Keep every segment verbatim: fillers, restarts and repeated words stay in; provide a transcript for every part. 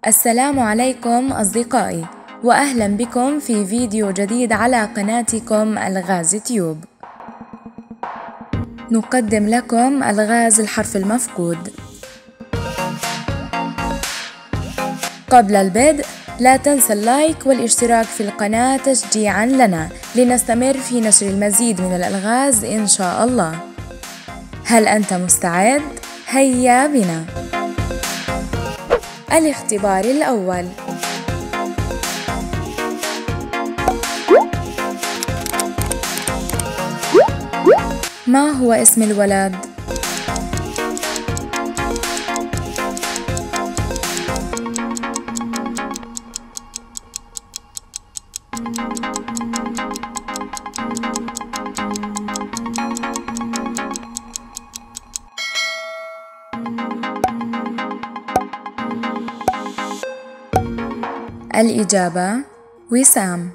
السلام عليكم أصدقائي، وأهلا بكم في فيديو جديد على قناتكم ألغاز تيوب. نقدم لكم ألغاز الحرف المفقود. قبل البدء لا تنسى اللايك والاشتراك في القناة تشجيعا لنا لنستمر في نشر المزيد من الألغاز إن شاء الله. هل أنت مستعد؟ هيا بنا. الاختبار الأول. ما هو اسم الولد؟ الإجابة وسام.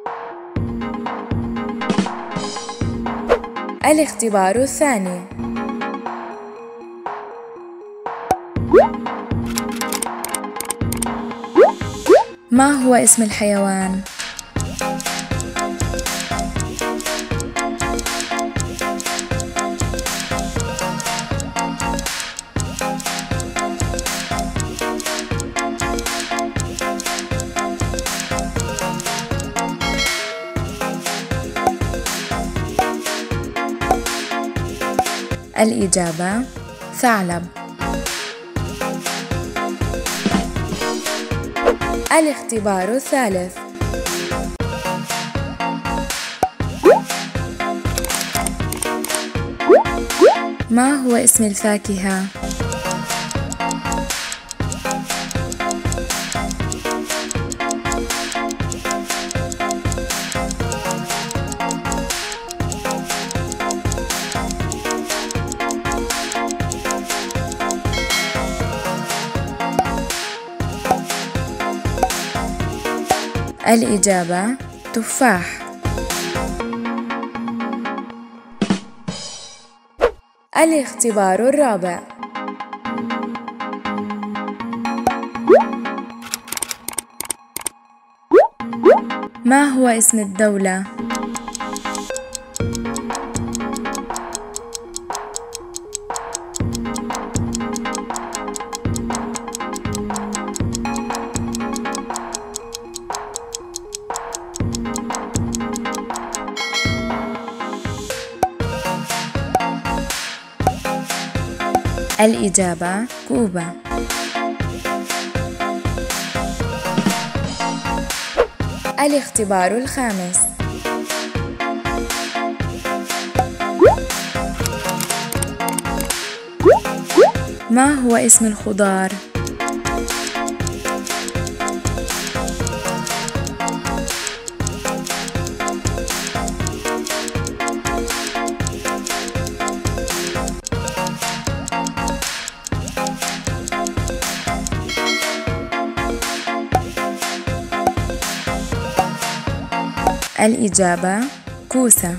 الاختبار الثاني. ما هو اسم الحيوان؟ الإجابة ثعلب. الاختبار الثالث. ما هو اسم الفاكهة؟ الإجابة تفاح. الاختبار الرابع. ما هو اسم الدولة؟ الإجابة كوبا. الاختبار الخامس. ما هو اسم الخضار؟ الإجابة كوسة.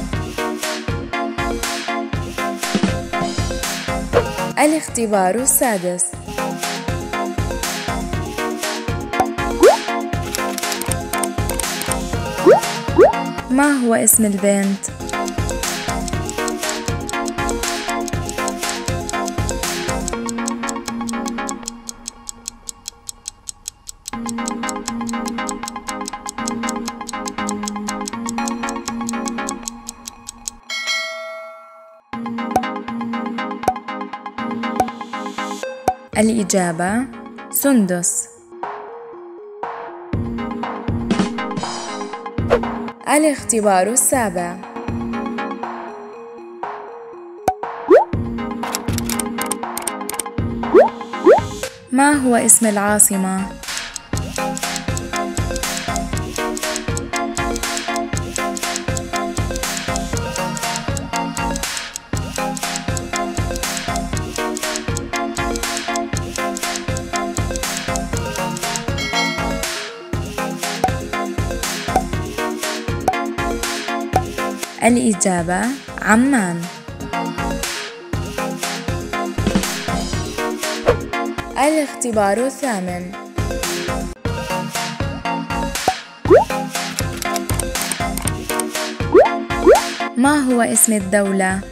الاختبار السادس. ما هو اسم البنت؟ الإجابة سندس. الاختبار السابع. ما هو اسم العاصمة؟ الإجابة عمان. الاختبار الثامن. ما هو اسم الدولة؟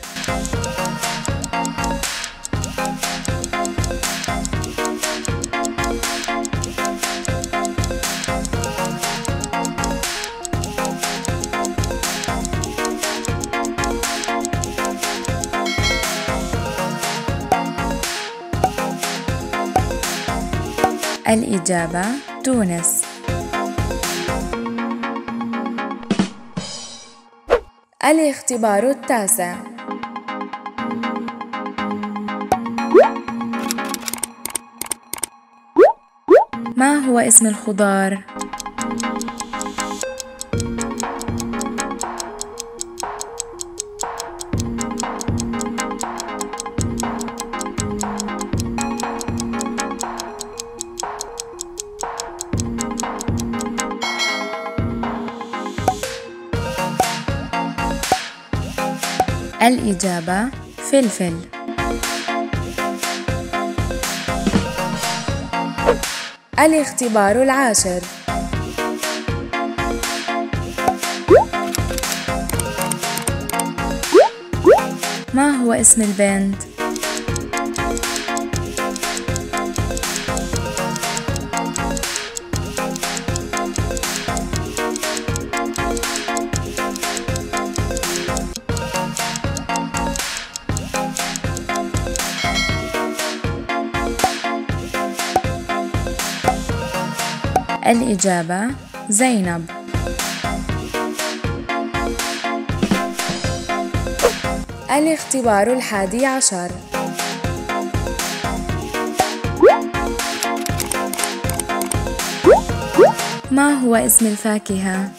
الإجابة تونس. الاختبار التاسع. ما هو اسم الخضار؟ الإجابة فلفل. الاختبار العاشر. ما هو اسم البنت؟ الإجابة زينب. الاختبار الحادي عشر. ما هو اسم الفاكهة؟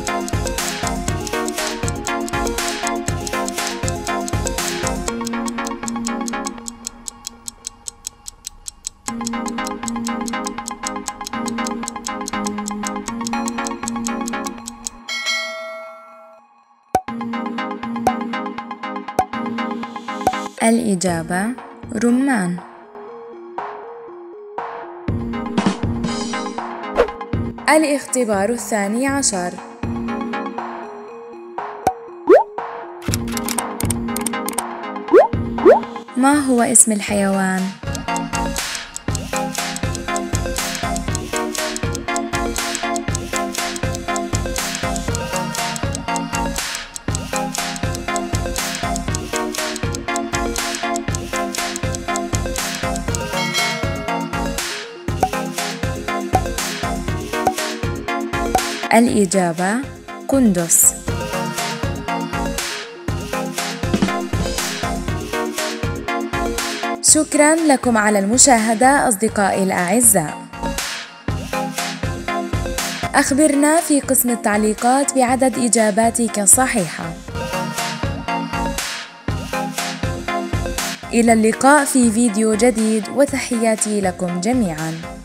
الإجابة رمان. الاختبار الثاني عشر. ما هو اسم الحيوان؟ الإجابة قندس. شكراً لكم على المشاهدة أصدقائي الأعزاء. أخبرنا في قسم التعليقات بعدد إجاباتك صحيحة. إلى اللقاء في فيديو جديد وتحياتي لكم جميعاً.